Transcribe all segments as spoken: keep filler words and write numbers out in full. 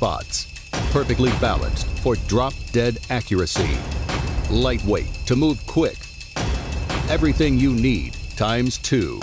spots. Perfectly balanced for drop-dead accuracy. Lightweight to move quick. Everything you need times two.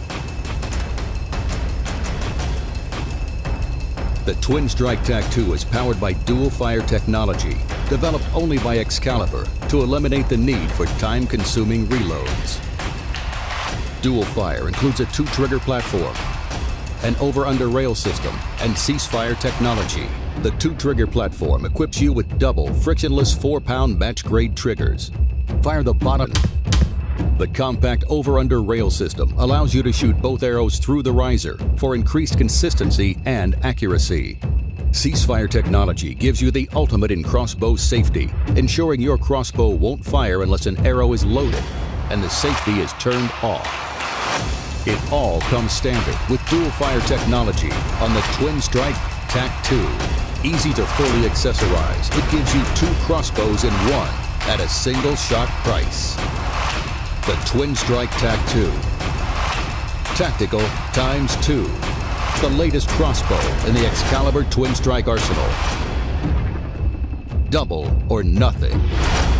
The TwinStrike T A C two is powered by DualFire technology, developed only by Excalibur to eliminate the need for time-consuming reloads. DualFire includes a two-trigger platform, an over-under rail system, and ceasefire technology. The two-trigger platform equips you with double frictionless four-pound match-grade triggers. Fire the bottom. The compact over-under rail system allows you to shoot both arrows through the riser for increased consistency and accuracy. Ceasefire technology gives you the ultimate in crossbow safety, ensuring your crossbow won't fire unless an arrow is loaded and the safety is turned off. It all comes standard with DualFire technology on the TwinStrike T A C two. Easy to fully accessorize, it gives you two crossbows in one at a single shot price. The TwinStrike T A C two. Tactical times two. The latest crossbow in the Excalibur TwinStrike arsenal. Double or nothing.